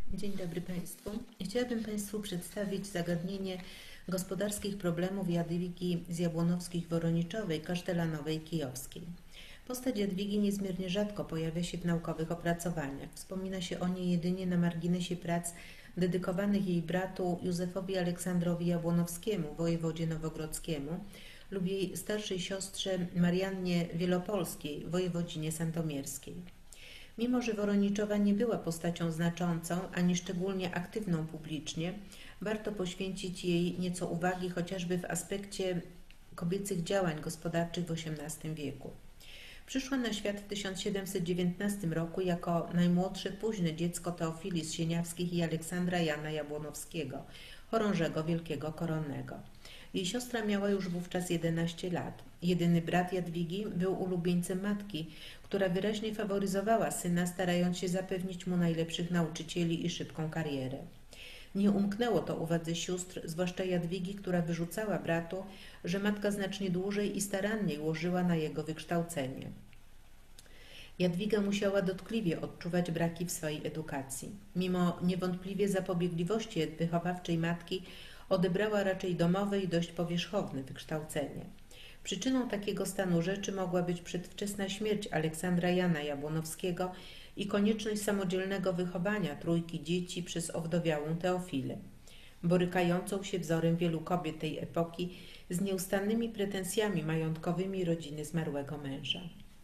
Dzień dobry Państwu. Chciałabym Państwu przedstawić zagadnienie gospodarskich problemów Jadwigi z Jabłonowskich-Woroniczowej, Kasztelanowej, Kijowskiej. Postać Jadwigi niezmiernie rzadko pojawia się w naukowych opracowaniach. Wspomina się o niej jedynie na marginesie prac dedykowanych jej bratu Józefowi Aleksandrowi Jabłonowskiemu, wojewodzie nowogrodzkiemu, lub jej starszej siostrze Mariannie Wielopolskiej, wojewodzinie sandomierskiej. Mimo że Woroniczowa nie była postacią znaczącą ani szczególnie aktywną publicznie, warto poświęcić jej nieco uwagi chociażby w aspekcie kobiecych działań gospodarczych w XVIII wieku. Przyszła na świat w 1719 roku jako najmłodsze późne dziecko Teofilii z Sieniawskich i Aleksandra Jana Jabłonowskiego, chorążego wielkiego koronnego. Jej siostra miała już wówczas 11 lat. Jedyny brat Jadwigi był ulubieńcem matki, która wyraźnie faworyzowała syna, starając się zapewnić mu najlepszych nauczycieli i szybką karierę. Nie umknęło to uwadze sióstr, zwłaszcza Jadwigi, która wyrzucała bratu, że matka znacznie dłużej i staranniej łożyła na jego wykształcenie. Jadwiga musiała dotkliwie odczuwać braki w swojej edukacji. Mimo niewątpliwie zapobiegliwości wychowawczej matki, odebrała raczej domowe i dość powierzchowne wykształcenie. Przyczyną takiego stanu rzeczy mogła być przedwczesna śmierć Aleksandra Jana Jabłonowskiego i konieczność samodzielnego wychowania trójki dzieci przez owdowiałą Teofilę, borykającą się wzorem wielu kobiet tej epoki z nieustannymi pretensjami majątkowymi rodziny zmarłego męża.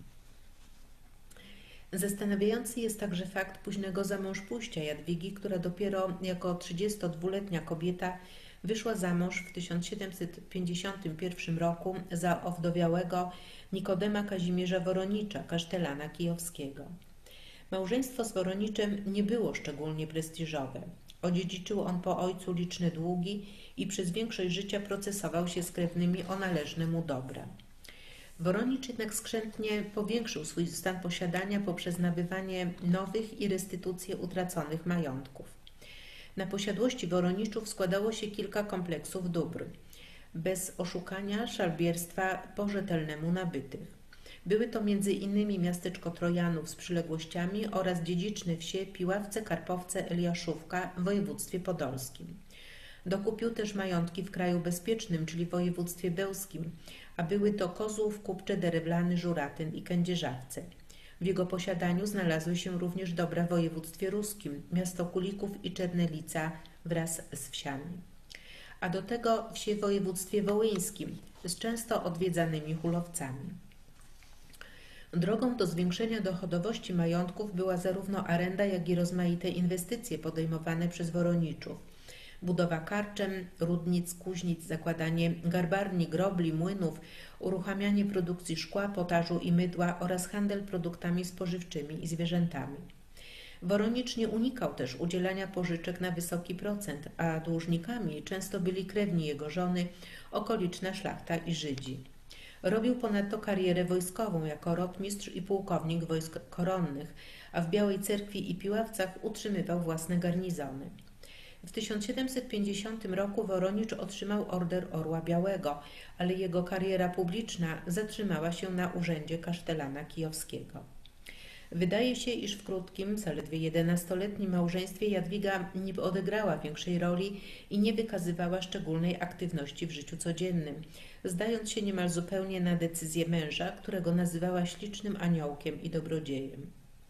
Zastanawiający jest także fakt późnego zamążpójścia Jadwigi, która dopiero jako 32-letnia kobieta wyszła za mąż w 1751 roku za owdowiałego Nikodema Kazimierza Woronicza, kasztelana kijowskiego. Małżeństwo z Woroniczem nie było szczególnie prestiżowe. Odziedziczył on po ojcu liczne długi i przez większość życia procesował się z krewnymi o należne mu dobra. Woronicz jednak skrzętnie powiększył swój stan posiadania poprzez nabywanie nowych i restytucję utraconych majątków. Na posiadłości Woroniczów składało się kilka kompleksów dóbr, bez oszukania, szalbierstwa po rzetelnemu nabytych. Były to m.in. miasteczko Trojanów z przyległościami oraz dziedziczne wsie Piławce, Karpowce, Eliaszówka w województwie podolskim. Dokupił też majątki w kraju bezpiecznym, czyli w województwie bełskim, a były to Kozłów, Kupcze, Derewlany, Żuratyn i Kędzierzawce. W jego posiadaniu znalazły się również dobra w województwie ruskim, miasto Kulików i Czernelica wraz z wsiami. A do tego wsie w województwie wołyńskim z często odwiedzanymi hulowcami. Drogą do zwiększenia dochodowości majątków była zarówno arenda, jak i rozmaite inwestycje podejmowane przez Woroniczów. Budowa karczem, rudnic, kuźnic, zakładanie garbarni, grobli, młynów, uruchamianie produkcji szkła, potażu i mydła oraz handel produktami spożywczymi i zwierzętami. Woronicz nie unikał też udzielania pożyczek na wysoki procent, a dłużnikami często byli krewni jego żony, okoliczna szlachta i Żydzi. Robił ponadto karierę wojskową jako rotmistrz i pułkownik wojsk koronnych, a w Białej Cerkwi i Piławcach utrzymywał własne garnizony. W 1750 roku Woronicz otrzymał Order Orła Białego, ale jego kariera publiczna zatrzymała się na urzędzie kasztelana kijowskiego. Wydaje się, iż w krótkim, zaledwie 11-letnim małżeństwie Jadwiga nie odegrała większej roli i nie wykazywała szczególnej aktywności w życiu codziennym, zdając się niemal zupełnie na decyzję męża, którego nazywała ślicznym aniołkiem i dobrodziejem.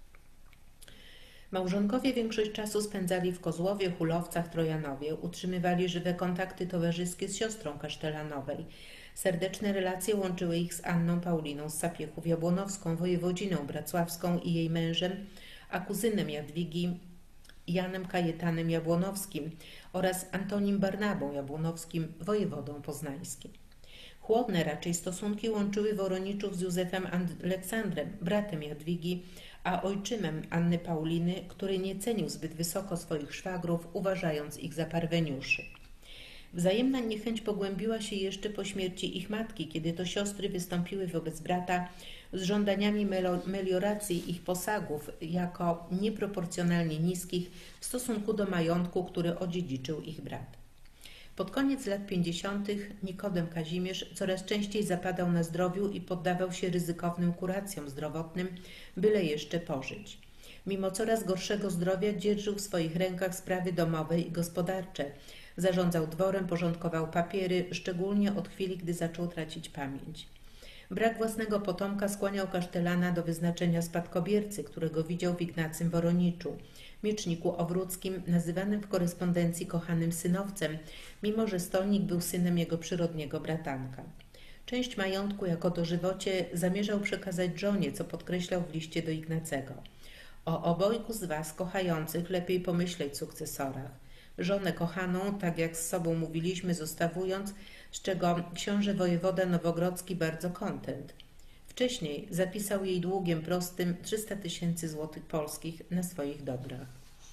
Małżonkowie większość czasu spędzali w Kozłowie, Hulowcach, Trojanowie, utrzymywali żywe kontakty towarzyskie z siostrą kasztelanowej. Serdeczne relacje łączyły ich z Anną Pauliną z Sapiechów Jabłonowską, wojewodziną bracławską i jej mężem, a kuzynem Jadwigi Janem Kajetanem Jabłonowskim oraz Antonim Barnabą Jabłonowskim, wojewodą poznańskim. Chłodne raczej stosunki łączyły Woroniczów z Józefem Aleksandrem, bratem Jadwigi, a ojczymem Anny Pauliny, który nie cenił zbyt wysoko swoich szwagrów, uważając ich za parweniuszy. Wzajemna niechęć pogłębiła się jeszcze po śmierci ich matki, kiedy to siostry wystąpiły wobec brata z żądaniami melioracji ich posagów jako nieproporcjonalnie niskich w stosunku do majątku, który odziedziczył ich brat. Pod koniec lat 50. Nikodem Kazimierz coraz częściej zapadał na zdrowiu i poddawał się ryzykownym kuracjom zdrowotnym, byle jeszcze pożyć. Mimo coraz gorszego zdrowia dzierżył w swoich rękach sprawy domowe i gospodarcze. Zarządzał dworem, porządkował papiery, szczególnie od chwili, gdy zaczął tracić pamięć. Brak własnego potomka skłaniał kasztelana do wyznaczenia spadkobiercy, którego widział w Ignacym Woroniczu, mieczniku owróckim, nazywanym w korespondencji kochanym synowcem, mimo że stolnik był synem jego przyrodniego bratanka. Część majątku jako dożywocie zamierzał przekazać żonie, co podkreślał w liście do Ignacego. O obojgu z was kochających lepiej pomyśleć sukcesorach. Żonę kochaną, tak jak z sobą mówiliśmy, zostawując, z czego książę wojewoda nowogrodzki bardzo kontent. Wcześniej zapisał jej długiem prostym 300 000 złotych polskich na swoich dobrach.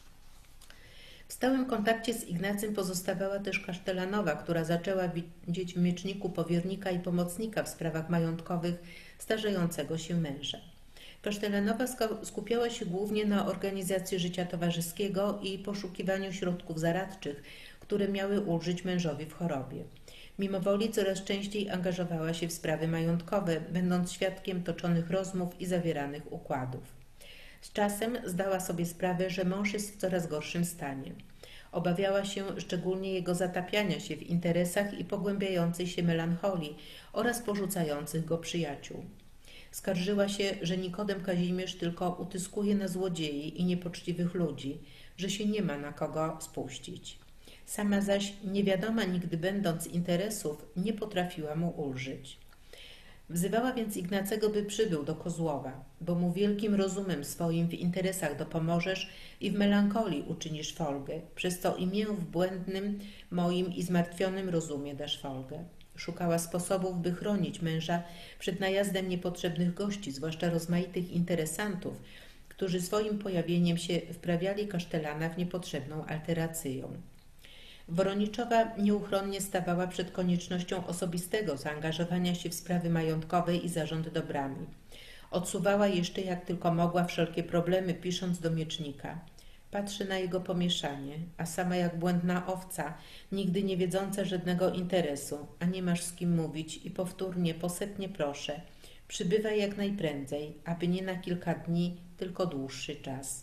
W stałym kontakcie z Ignacym pozostawała też kasztelanowa, która zaczęła widzieć w mieczniku powiernika i pomocnika w sprawach majątkowych starzejącego się męża. Kasztelanowa skupiała się głównie na organizacji życia towarzyskiego i poszukiwaniu środków zaradczych, które miały ulżyć mężowi w chorobie. Mimo woli coraz częściej angażowała się w sprawy majątkowe, będąc świadkiem toczonych rozmów i zawieranych układów. Z czasem zdała sobie sprawę, że mąż jest w coraz gorszym stanie. Obawiała się szczególnie jego zatapiania się w interesach i pogłębiającej się melancholii oraz porzucających go przyjaciół. Skarżyła się, że Nikodem Kazimierz tylko utyskuje na złodziei i niepoczciwych ludzi, że się nie ma na kogo spuścić. Sama zaś, niewiadoma nigdy będąc interesów, nie potrafiła mu ulżyć. Wzywała więc Ignacego, by przybył do Kozłowa, bo mu wielkim rozumem swoim w interesach dopomożesz i w melancholii uczynisz folgę, przez co imię w błędnym moim i zmartwionym rozumie dasz folgę. Szukała sposobów, by chronić męża przed najazdem niepotrzebnych gości, zwłaszcza rozmaitych interesantów, którzy swoim pojawieniem się wprawiali kasztelana w niepotrzebną alterację. Woroniczowa nieuchronnie stawała przed koniecznością osobistego zaangażowania się w sprawy majątkowe i zarząd dobrami. Odsuwała jeszcze jak tylko mogła wszelkie problemy, pisząc do miecznika. Patrzy na jego pomieszanie, a sama jak błędna owca, nigdy nie wiedząca żadnego interesu, a nie masz z kim mówić i powtórnie, posetnie proszę, przybywaj jak najprędzej, aby nie na kilka dni, tylko dłuższy czas.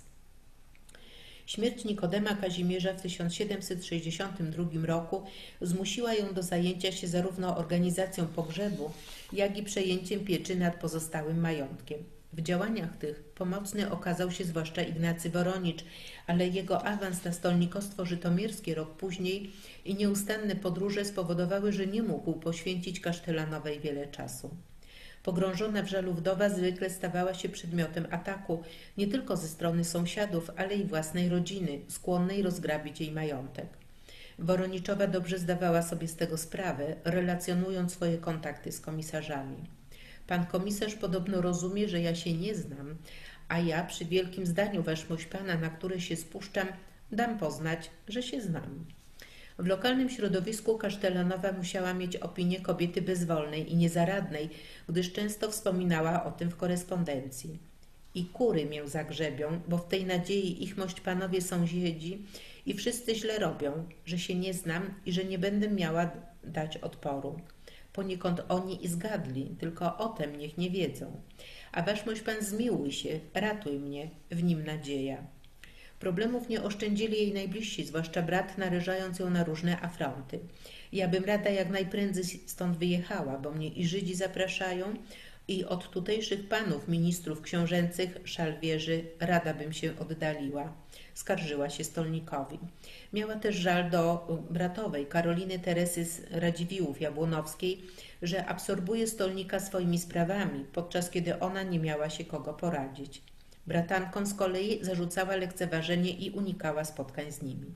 Śmierć Nikodema Kazimierza w 1762 roku zmusiła ją do zajęcia się zarówno organizacją pogrzebu, jak i przejęciem pieczy nad pozostałym majątkiem. W działaniach tych pomocny okazał się zwłaszcza Ignacy Woronicz, ale jego awans na stolnikostwo żytomierskie rok później i nieustanne podróże spowodowały, że nie mógł poświęcić kasztelanowej wiele czasu. Pogrążona w żalu wdowa zwykle stawała się przedmiotem ataku nie tylko ze strony sąsiadów, ale i własnej rodziny, skłonnej rozgrabić jej majątek. Woroniczowa dobrze zdawała sobie z tego sprawę, relacjonując swoje kontakty z komisarzami. Pan komisarz podobno rozumie, że ja się nie znam, a ja przy wielkim zdaniu weszmość pana, na które się spuszczam, dam poznać, że się znam. W lokalnym środowisku kasztelanowa musiała mieć opinię kobiety bezwolnej i niezaradnej, gdyż często wspominała o tym w korespondencji. I kury mię zagrzebią, bo w tej nadziei ich mość panowie sąsiedzi i wszyscy źle robią, że się nie znam i że nie będę miała dać odporu. Poniekąd oni i zgadli, tylko o tem niech nie wiedzą. A waszmość pan zmiłuj się, ratuj mnie, w nim nadzieja. Problemów nie oszczędzili jej najbliżsi, zwłaszcza brat, narażając ją na różne afronty. Ja bym rada jak najprędzej stąd wyjechała, bo mnie i Żydzi zapraszają i od tutejszych panów, ministrów książęcych, szalwierzy, rada bym się oddaliła. Skarżyła się stolnikowi. Miała też żal do bratowej, Karoliny Teresy z Radziwiłłów Jabłonowskiej, że absorbuje stolnika swoimi sprawami, podczas kiedy ona nie miała się kogo poradzić. Bratankom z kolei zarzucała lekceważenie i unikała spotkań z nimi.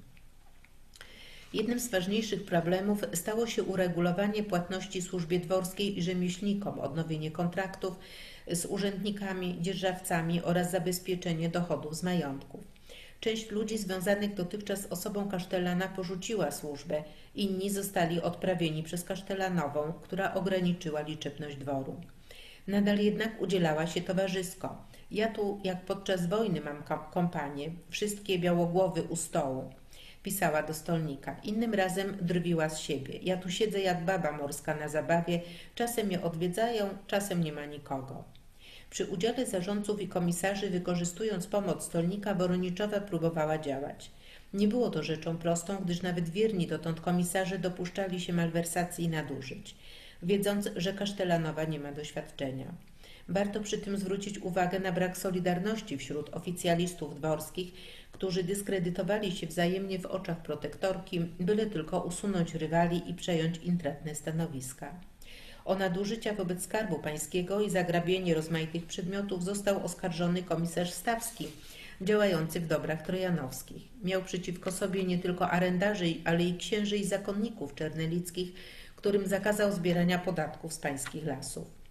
Jednym z ważniejszych problemów stało się uregulowanie płatności służbie dworskiej i rzemieślnikom, odnowienie kontraktów z urzędnikami, dzierżawcami oraz zabezpieczenie dochodów z majątków. Część ludzi związanych dotychczas z osobą kasztelana porzuciła służbę, inni zostali odprawieni przez kasztelanową, która ograniczyła liczebność dworu. Nadal jednak udzielała się towarzysko. Ja tu jak podczas wojny mam kompanię, wszystkie białogłowy u stołu, pisała do stolnika. Innym razem drwiła z siebie. Ja tu siedzę jak baba morska na zabawie, czasem mnie odwiedzają, czasem nie ma nikogo. Przy udziale zarządców i komisarzy, wykorzystując pomoc stolnika, Woroniczowa próbowała działać. Nie było to rzeczą prostą, gdyż nawet wierni dotąd komisarze dopuszczali się malwersacji i nadużyć, wiedząc, że Kasztelanowa nie ma doświadczenia. Warto przy tym zwrócić uwagę na brak solidarności wśród oficjalistów dworskich, którzy dyskredytowali się wzajemnie w oczach protektorki, byle tylko usunąć rywali i przejąć intratne stanowiska. O nadużycia wobec Skarbu Pańskiego i zagrabienie rozmaitych przedmiotów został oskarżony komisarz Stawski, działający w dobrach trojanowskich. Miał przeciwko sobie nie tylko arendarzy, ale i księży i zakonników czernelickich, którym zakazał zbierania podatków z pańskich lasów.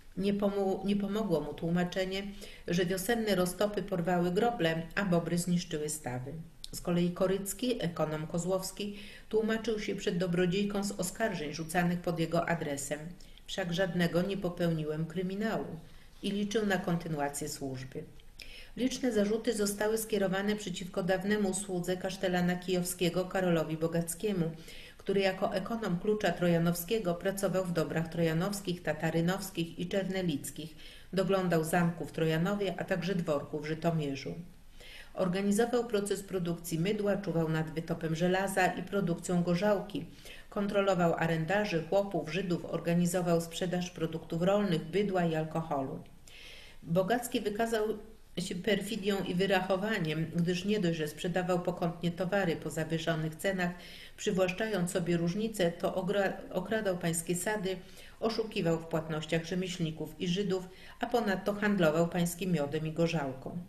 Nie pomogło mu tłumaczenie, że wiosenne roztopy porwały groble, a bobry zniszczyły stawy. Z kolei Korycki, ekonom Kozłowski, tłumaczył się przed dobrodziejką z oskarżeń rzucanych pod jego adresem. Wszak żadnego nie popełniłem kryminału i liczył na kontynuację służby. Liczne zarzuty zostały skierowane przeciwko dawnemu słudze kasztelana kijowskiego Karolowi Bogackiemu, który jako ekonom klucza trojanowskiego pracował w dobrach trojanowskich, tatarynowskich i czernelickich, doglądał zamku w Trojanowie, a także dworku w Żytomierzu. Organizował proces produkcji mydła, czuwał nad wytopem żelaza i produkcją gorzałki, kontrolował arendarzy, chłopów, Żydów, organizował sprzedaż produktów rolnych, bydła i alkoholu. Bogacki wykazał się perfidią i wyrachowaniem, gdyż nie dość, że sprzedawał pokątnie towary po zawyżonych cenach, przywłaszczając sobie różnice, to okradał pańskie sady, oszukiwał w płatnościach rzemieślników i Żydów, a ponadto handlował pańskim miodem i gorzałką.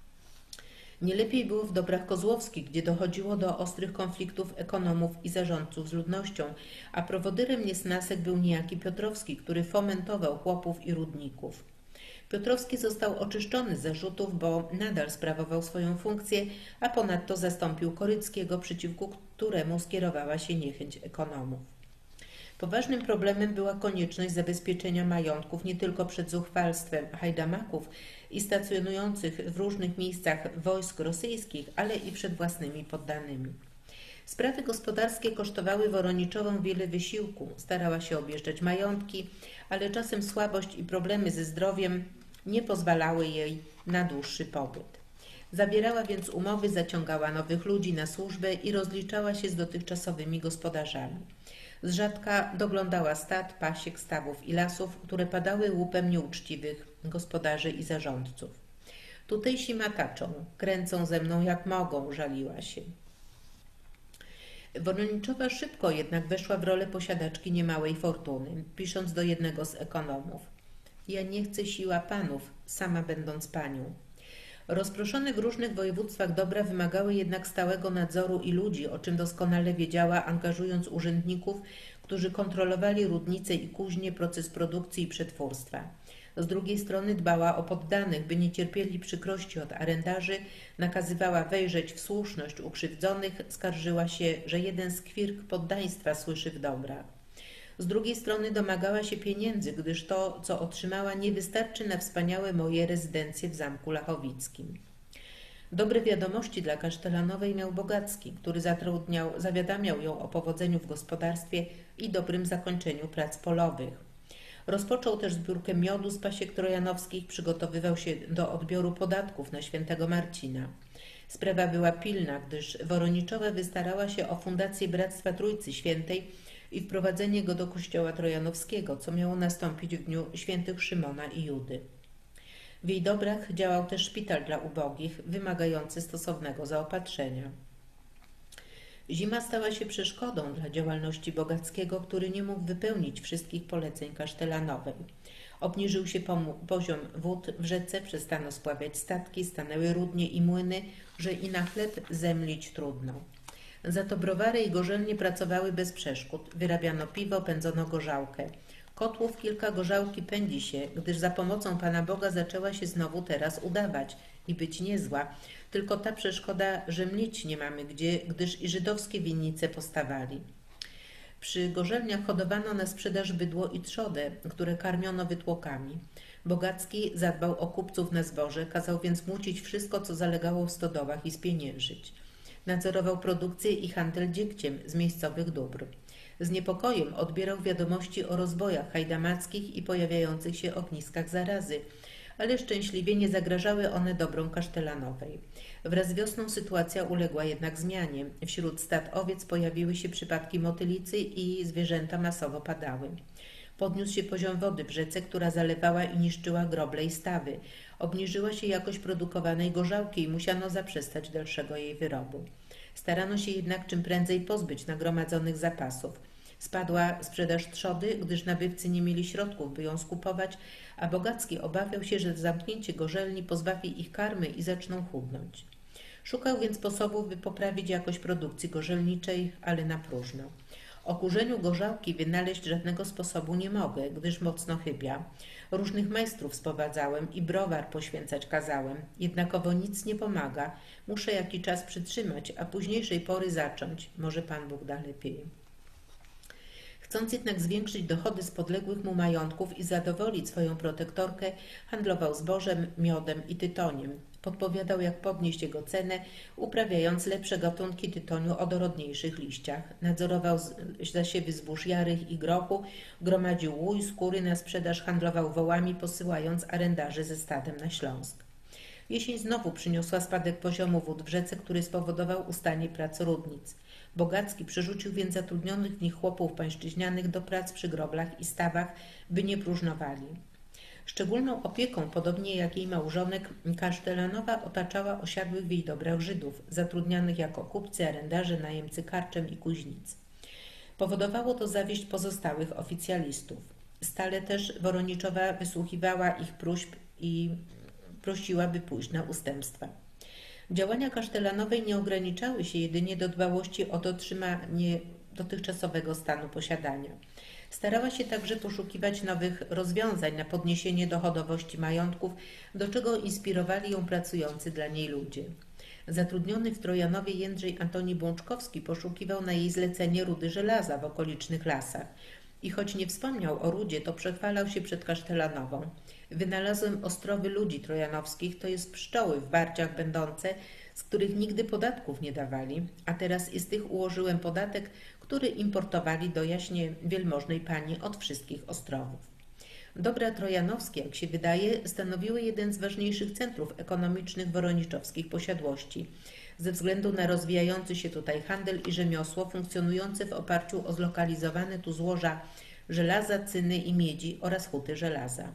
Nie lepiej było w dobrach kozłowskich, gdzie dochodziło do ostrych konfliktów ekonomów i zarządców z ludnością, a prowodyrem niesnasek był niejaki Piotrowski, który fomentował chłopów i rudników. Piotrowski został oczyszczony z zarzutów, bo nadal sprawował swoją funkcję, a ponadto zastąpił Koryckiego, przeciwko któremu skierowała się niechęć ekonomów. Poważnym problemem była konieczność zabezpieczenia majątków nie tylko przed zuchwalstwem hajdamaków i stacjonujących w różnych miejscach wojsk rosyjskich, ale i przed własnymi poddanymi. Sprawy gospodarskie kosztowały Woroniczową wiele wysiłku. Starała się objeżdżać majątki, ale czasem słabość i problemy ze zdrowiem nie pozwalały jej na dłuższy pobyt. Zawierała więc umowy, zaciągała nowych ludzi na służbę i rozliczała się z dotychczasowymi gospodarzami. Z rzadka doglądała stad, pasiek, stawów i lasów, które padały łupem nieuczciwych gospodarzy i zarządców. Tutejsi mataczą, kręcą ze mną jak mogą, żaliła się. Woroniczowa szybko jednak weszła w rolę posiadaczki niemałej fortuny, pisząc do jednego z ekonomów: ja nie chcę siła panów, sama będąc panią. Rozproszone w różnych województwach dobra wymagały jednak stałego nadzoru i ludzi, o czym doskonale wiedziała, angażując urzędników, którzy kontrolowali rudnice i kuźnie, proces produkcji i przetwórstwa. Z drugiej strony dbała o poddanych, by nie cierpieli przykrości od arendarzy, nakazywała wejrzeć w słuszność ukrzywdzonych, skarżyła się, że jeden skwirk poddaństwa słyszy w dobrach. Z drugiej strony domagała się pieniędzy, gdyż to, co otrzymała, nie wystarczy na wspaniałe moje rezydencje w Zamku Lachowickim. Dobre wiadomości dla Kasztelanowej miał Bogacki, który zawiadamiał ją o powodzeniu w gospodarstwie i dobrym zakończeniu prac polowych. Rozpoczął też zbiórkę miodu z pasiek trojanowskich, przygotowywał się do odbioru podatków na świętego Marcina. Sprawa była pilna, gdyż Woroniczowa wystarała się o fundację Bractwa Trójcy Świętej i wprowadzenie go do kościoła trojanowskiego, co miało nastąpić w dniu świętych Szymona i Judy. W jej dobrach działał też szpital dla ubogich, wymagający stosownego zaopatrzenia. Zima stała się przeszkodą dla działalności Bogackiego, który nie mógł wypełnić wszystkich poleceń Kasztelanowej. Obniżył się poziom wód w rzece, przestano spławiać statki, stanęły rudnie i młyny, że i na chleb zemlić trudno. Za to browary i gorzelnie pracowały bez przeszkód. Wyrabiano piwo, pędzono gorzałkę. Kotłów kilka gorzałki pędzi się, gdyż za pomocą Pana Boga zaczęła się znowu teraz udawać i być niezła. Tylko ta przeszkoda, że mlić nie mamy gdzie, gdyż i żydowskie winnice postawali. Przy gorzelniach hodowano na sprzedaż bydło i trzodę, które karmiono wytłokami. Bogacki zadbał o kupców na zboże, kazał więc mucić wszystko, co zalegało w stodołach i spieniężyć. Nadzorował produkcję i handel dziegciem z miejscowych dóbr. Z niepokojem odbierał wiadomości o rozbojach hajdamackich i pojawiających się ogniskach zarazy, ale szczęśliwie nie zagrażały one dobrom Kasztelanowej. Wraz z wiosną sytuacja uległa jednak zmianie. Wśród stad owiec pojawiły się przypadki motylicy i zwierzęta masowo padały. Podniósł się poziom wody w rzece, która zalewała i niszczyła groble i stawy. Obniżyła się jakość produkowanej gorzałki i musiano zaprzestać dalszego jej wyrobu. Starano się jednak czym prędzej pozbyć nagromadzonych zapasów. Spadła sprzedaż trzody, gdyż nabywcy nie mieli środków, by ją skupować, a Bogacki obawiał się, że zamknięcie gorzelni pozbawi ich karmy i zaczną chudnąć. Szukał więc sposobów, by poprawić jakość produkcji gorzelniczej, ale na próżno. O kurzeniu gorzałki wynaleźć żadnego sposobu nie mogę, gdyż mocno chybia. Różnych majstrów sprowadzałem i browar poświęcać kazałem, jednakowo nic nie pomaga. Muszę jaki czas przytrzymać, a późniejszej pory zacząć. Może Pan Bóg da lepiej. Chcąc jednak zwiększyć dochody z podległych mu majątków i zadowolić swoją protektorkę, handlował zbożem, miodem i tytoniem. Podpowiadał, jak podnieść jego cenę, uprawiając lepsze gatunki tytoniu o dorodniejszych liściach. Nadzorował zasiewy zbóż jarych i grochu, gromadził łój, skóry na sprzedaż, handlował wołami, posyłając arendarzy ze stadem na Śląsk. Jesień znowu przyniosła spadek poziomu wód w rzece, który spowodował ustanie prac rudnic. Bogacki przerzucił więc zatrudnionych w nich chłopów pańszczyźnianych do prac przy groblach i stawach, by nie próżnowali. Szczególną opieką, podobnie jak jej małżonek, Kasztelanowa otaczała osiadłych w jej dobrach Żydów, zatrudnianych jako kupcy, arendarze, najemcy karczem i kuźnic. Powodowało to zawieść pozostałych oficjalistów. Stale też Woroniczowa wysłuchiwała ich próśb i prosiła, by pójść na ustępstwa. Działania Kasztelanowej nie ograniczały się jedynie do dbałości o dotrzymanie dotychczasowego stanu posiadania. Starała się także poszukiwać nowych rozwiązań na podniesienie dochodowości majątków, do czego inspirowali ją pracujący dla niej ludzie. Zatrudniony w Trojanowie Jędrzej Antoni Bączkowski poszukiwał na jej zlecenie rudy żelaza w okolicznych lasach. I choć nie wspomniał o rudzie, to przechwalał się przed Kasztelanową. Wynalazłem ostrowy ludzi trojanowskich, to jest pszczoły w bardziach będące, z których nigdy podatków nie dawali, a teraz i z tych ułożyłem podatek, który importowali do jaśnie wielmożnej pani od wszystkich ostrowów. Dobra trojanowskie, jak się wydaje, stanowiły jeden z ważniejszych centrów ekonomicznych woroniczowskich posiadłości, ze względu na rozwijający się tutaj handel i rzemiosło funkcjonujące w oparciu o zlokalizowane tu złoża żelaza, cyny i miedzi oraz huty żelaza.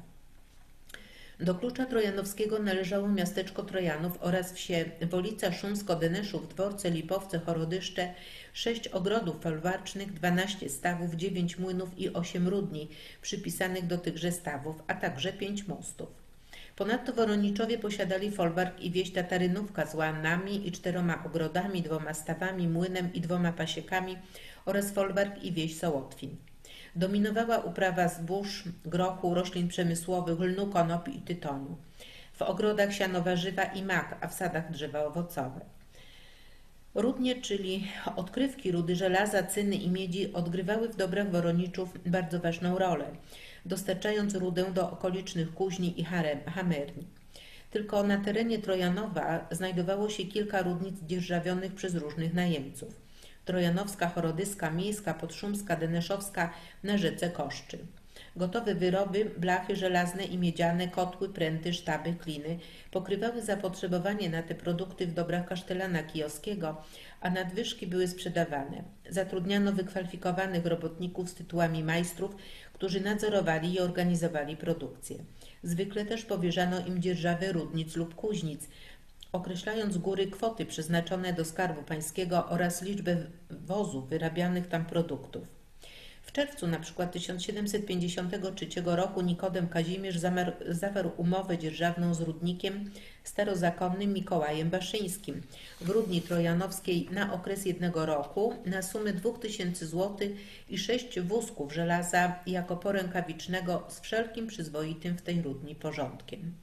Do klucza trojanowskiego należało miasteczko Trojanów oraz wsie Wolica, Szumsko, Deneszów, Dworce, Lipowce, Chorodyszcze, 6 ogrodów folwarcznych, 12 stawów, 9 młynów i 8 rudni przypisanych do tychże stawów, a także 5 mostów. Ponadto Woroniczowie posiadali folwark i wieś Tatarynówka z łanami i 4 ogrodami, 2 stawami, młynem i 2 pasiekami oraz folwark i wieś Sołotwin. Dominowała uprawa zbóż, grochu, roślin przemysłowych, lnu, konopi i tytoniu. W ogrodach siano warzywa i mak, a w sadach drzewa owocowe. Rudnie, czyli odkrywki rudy żelaza, cyny i miedzi odgrywały w dobrach Woroniczów bardzo ważną rolę, dostarczając rudę do okolicznych kuźni i hamerni. Tylko na terenie Trojanowa znajdowało się kilka rudnic dzierżawionych przez różnych najemców. Trojanowska, Chorodyska, Miejska, Podszumska, Deneszowska na rzece Koszczy. Gotowe wyroby, blachy żelazne i miedziane, kotły, pręty, sztaby, kliny pokrywały zapotrzebowanie na te produkty w dobrach kasztelana kijowskiego, a nadwyżki były sprzedawane. Zatrudniano wykwalifikowanych robotników z tytułami majstrów, którzy nadzorowali i organizowali produkcję. Zwykle też powierzano im dzierżawę rudnic lub kuźnic, określając z góry kwoty przeznaczone do skarbu pańskiego oraz liczbę wozów wyrabianych tam produktów. W czerwcu na przykład 1753 roku Nikodem Kazimierz zawarł umowę dzierżawną z rudnikiem starozakonnym Mikołajem Baszyńskim w Rudni Trojanowskiej na okres 1 roku na sumę 2000 zł i 6 wózków żelaza jako porękawicznego z wszelkim przyzwoitym w tej rudni porządkiem.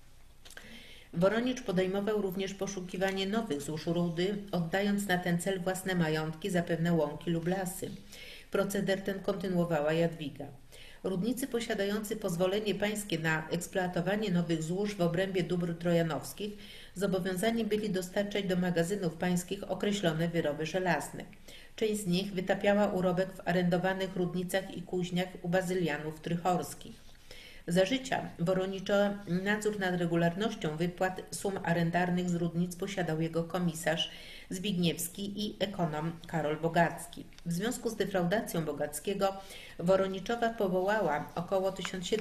Woronicz podejmował również poszukiwanie nowych złóż rudy, oddając na ten cel własne majątki, zapewne łąki lub lasy. Proceder ten kontynuowała Jadwiga. Rudnicy posiadający pozwolenie pańskie na eksploatowanie nowych złóż w obrębie dóbr trojanowskich zobowiązani byli dostarczać do magazynów pańskich określone wyroby żelazne. Część z nich wytapiała urobek w arendowanych rudnicach i kuźniach u bazylianów trychorskich. Za życia Woronicza nadzór nad regularnością wypłat sum arendarnych z rudnic posiadał jego komisarz Zbigniewski i ekonom Karol Bogacki. W związku z defraudacją Bogackiego Woroniczowa powołała około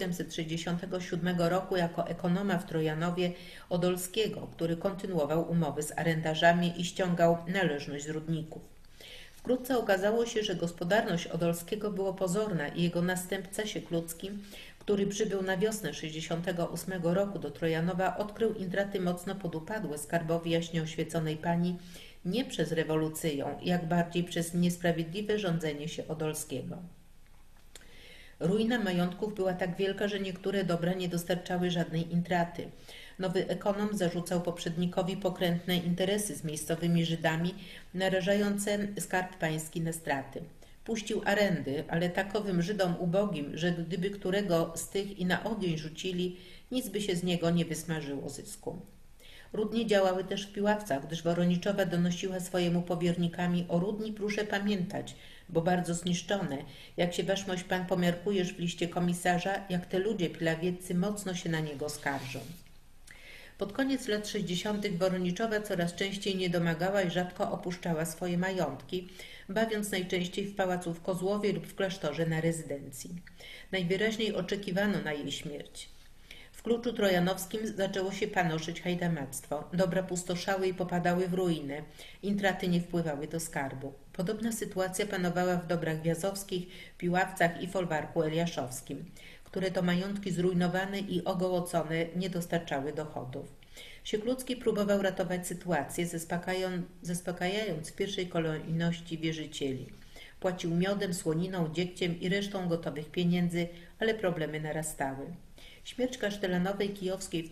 1767 roku jako ekonoma w Trojanowie Odolskiego, który kontynuował umowy z arendarzami i ściągał należność z rudników. Wkrótce okazało się, że gospodarność Odolskiego była pozorna i jego następca Sieklucki, który przybył na wiosnę 68 roku do Trojanowa, odkrył intraty mocno podupadłe skarbowi jaśnie oświeconej pani nie przez rewolucję, jak bardziej przez niesprawiedliwe rządzenie się Odolskiego. Ruina majątków była tak wielka, że niektóre dobra nie dostarczały żadnej intraty. Nowy ekonom zarzucał poprzednikowi pokrętne interesy z miejscowymi Żydami, narażające skarb pański na straty. Puścił arendy, ale takowym Żydom ubogim, że gdyby którego z tych i na ogień rzucili, nic by się z niego nie wysmażyło zysku. Rudnie działały też w Piławcach, gdyż Woroniczowa donosiła swojemu powiernikami: o Rudni proszę pamiętać, bo bardzo zniszczone. Jak się waszmość pan pomiarkujesz w liście komisarza, jak te ludzie pilawieccy mocno się na niego skarżą. Pod koniec lat 60. Woroniczowa coraz częściej nie domagała i rzadko opuszczała swoje majątki, bawiąc najczęściej w pałacu w Kozłowie lub w klasztorze na rezydencji. Najwyraźniej oczekiwano na jej śmierć. W Kluczu Trojanowskim zaczęło się panoszyć hajdamactwo. Dobra pustoszały i popadały w ruinę. Intraty nie wpływały do skarbu. Podobna sytuacja panowała w Dobrach Wiazowskich, Piławcach i Folwarku Eliaszowskim, które to majątki zrujnowane i ogołocone nie dostarczały dochodów. Sieklucki próbował ratować sytuację, zaspokajając w pierwszej kolejności wierzycieli. Płacił miodem, słoniną, dziegciem i resztą gotowych pieniędzy, ale problemy narastały. Śmierć kasztelanowej kijowskiej w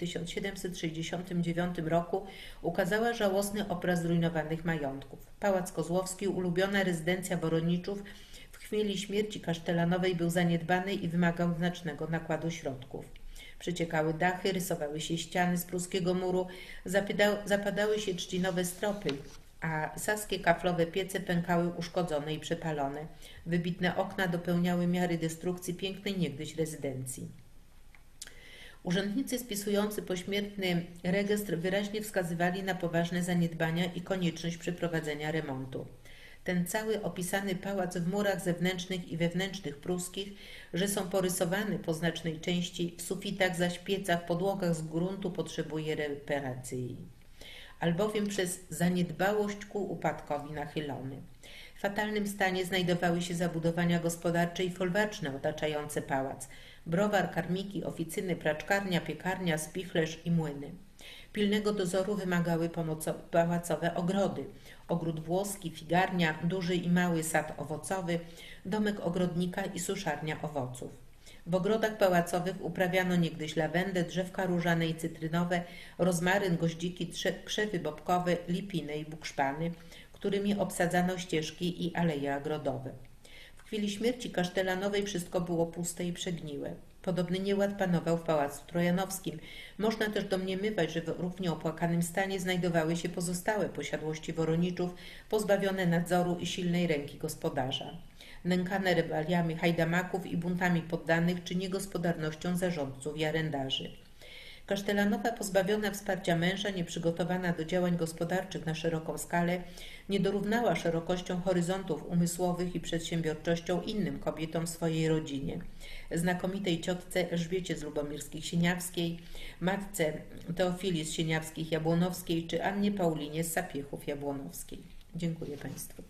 1769 roku ukazała żałosny obraz zrujnowanych majątków. Pałac Kozłowski, ulubiona rezydencja Woroniczów, w chwili śmierci kasztelanowej był zaniedbany i wymagał znacznego nakładu środków. Przeciekały dachy, rysowały się ściany z pruskiego muru, zapadały się trzcinowe stropy, a saskie kaflowe piece pękały uszkodzone i przepalone. Wybitne okna dopełniały miary destrukcji pięknej niegdyś rezydencji. Urzędnicy spisujący pośmiertny registr wyraźnie wskazywali na poważne zaniedbania i konieczność przeprowadzenia remontu. Ten cały opisany pałac w murach zewnętrznych i wewnętrznych pruskich, że są porysowane po znacznej części, w sufitach zaś piecach, podłogach z gruntu potrzebuje reparacji, albowiem przez zaniedbałość ku upadkowi nachylony. W fatalnym stanie znajdowały się zabudowania gospodarcze i folwarczne otaczające pałac, browar, karmiki, oficyny, praczkarnia, piekarnia, spichlerz i młyny. Pilnego dozoru wymagały pałacowe ogrody, ogród włoski, figarnia, duży i mały sad owocowy, domek ogrodnika i suszarnia owoców. W ogrodach pałacowych uprawiano niegdyś lawendę, drzewka różane i cytrynowe, rozmaryn, goździki, krzewy bobkowe, lipiny i bukszpany, którymi obsadzano ścieżki i aleje ogrodowe. W chwili śmierci kasztelanowej wszystko było puste i przegniłe. Podobny nieład panował w Pałacu Trojanowskim. Można też domniemywać, że w równie opłakanym stanie znajdowały się pozostałe posiadłości Woroniczów, pozbawione nadzoru i silnej ręki gospodarza. Nękane rebeliami hajdamaków i buntami poddanych czy niegospodarnością zarządców i arendarzy. Kasztelanowa, pozbawiona wsparcia męża, nieprzygotowana do działań gospodarczych na szeroką skalę, nie dorównała szerokością horyzontów umysłowych i przedsiębiorczością innym kobietom w swojej rodzinie. Znakomitej ciotce Elżbiecie z Lubomirskich-Sieniawskiej, matce Teofilii z Sieniawskich-Jabłonowskiej czy Annie Paulinie z Sapiechów-Jabłonowskiej. Dziękuję Państwu.